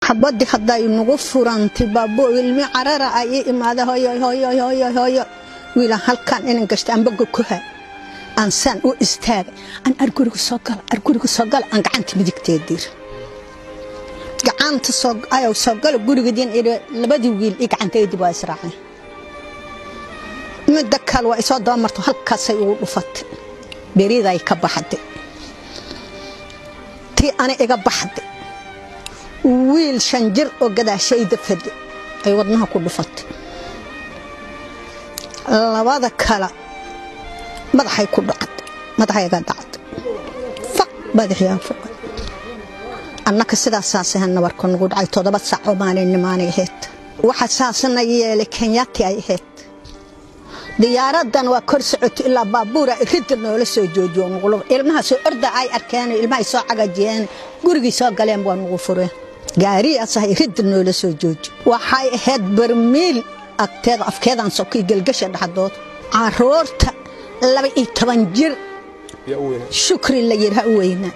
حبضي حدا ينغفران تبابو ilmi carara ay imaada hooyo wiila halkan inaan gashto aan bago ku hay aan san u istaagay aan arguriga soo gal aan gacanta midigteedir gacanta soo gal gurigadin labadii wiil gacanteedii waa israacay muddo kale waa soo doomarto halkaas ay ugu dhufatay beerida ay ka baxday tii ana iga baxday wiil shanjir oo gadaashayda fadhi ay wadnaha ku dhufatay labada kala madaxay ku dhacday madaxayga dhacday faq madaxayga faq annaka sidaas saasahana warkan ugu dhacay 7 saac oo maalinnimaanay ahayd waxa saasana yeelay Kenyaati ay ahayd diyaaradan waa kor socotay ilaa baabuura rid noola soo joojiyo nuqul ilmaha soo orda ay arkeen ilmaha soo cagajeen gurigi soo galeen baan ugu fureen gaari asahay rid noola soo joojiyo waxay ahayd barmiil agteeda afkeedan soo kii galgasha dhaxdood caroorta 12 jir shukri la yiraahdo weyna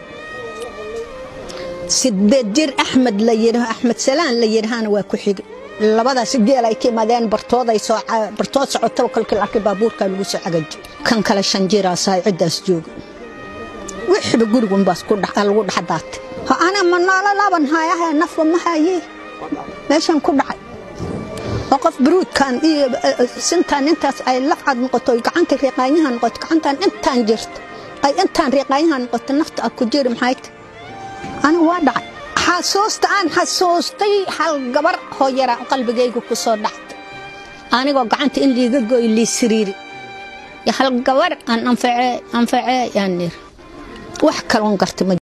8 jir Ahmed la yiraahdo Ahmed Salaan la yiraahdo waa ku xigay labadaas geel ay ka imaadeen bartood socoto kalkal arkay baabuurka lagu soo cagaj kan kala shanjira saay cidaas joog wixii gurigun baas ku dhax lagu dhaxdaat ha ana manala laaban haayaha naf ma haye meeshan ku dhacay waqaf bruud kan iyo sintaan intaas ay lafcad noqoto gacanta riiqayahan noqoto gacantan intaan jirto ay intaan riiqayahan noqoto nafta ku jir maxay ana waa dhacay xasuustay hal gabar hooyara qalbigaygu ku soo dhaxtay anigoo gacanta in liiga gooy li siriiri ya hal gabar aan anfacay yani wax kale oo gartay